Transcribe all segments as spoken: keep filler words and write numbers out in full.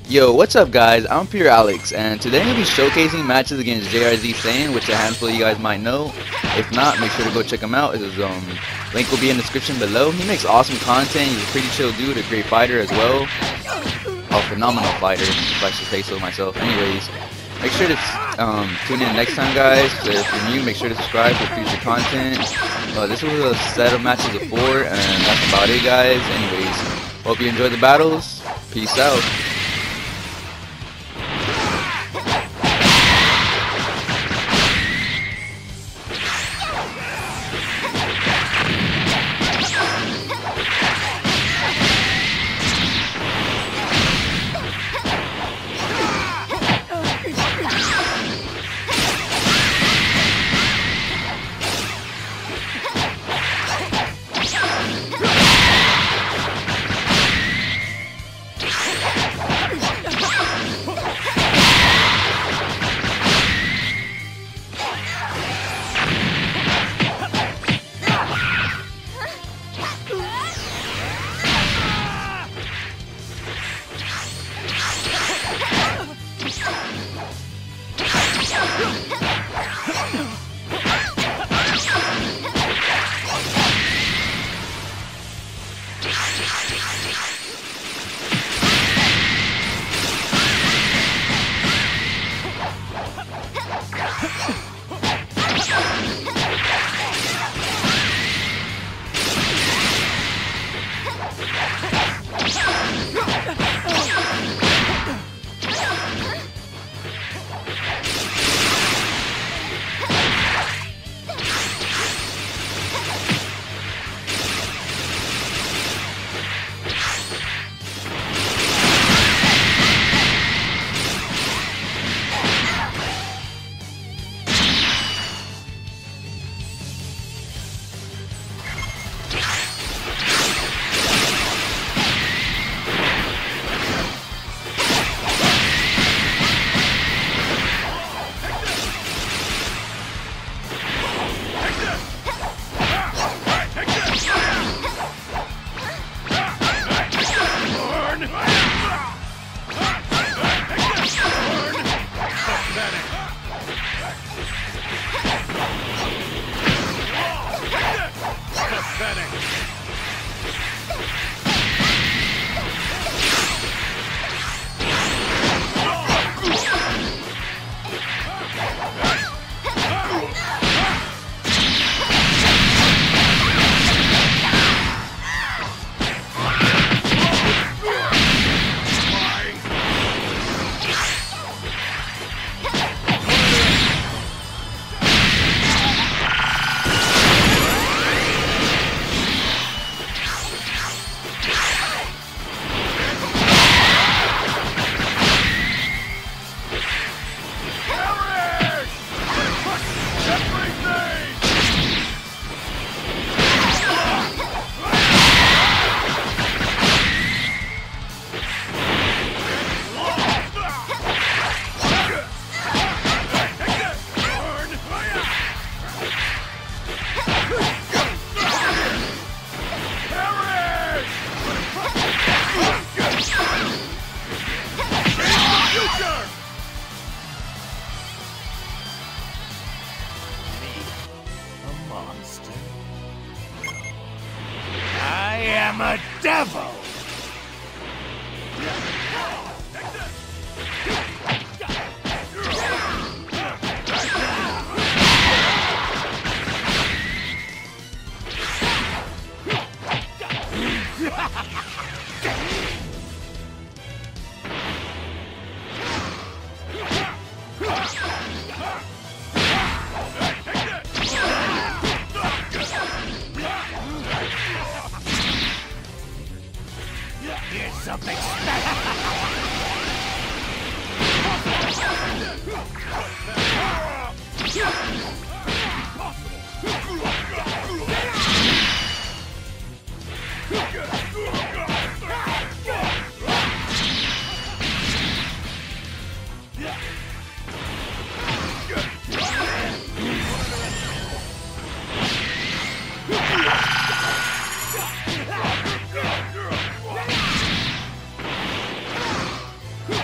Yo, what's up guys? I'm Pure Alex, and today I'm going to be showcasing matches against JrzSaiyan, which a handful of you guys might know. If not, make sure to go check him out. His um, link will be in the description below. He makes awesome content. He's a pretty chill dude, a great fighter as well. A phenomenal fighter, if I should say so myself. Anyways, make sure to um, tune in next time guys. If you're new, make sure to subscribe for future content. Uh, this was a set of matches of four, and that's about it guys. Anyways, hope you enjoy the battles. Peace out. I am a devil! Here's something special.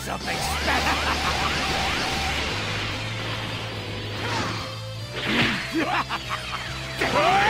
something special.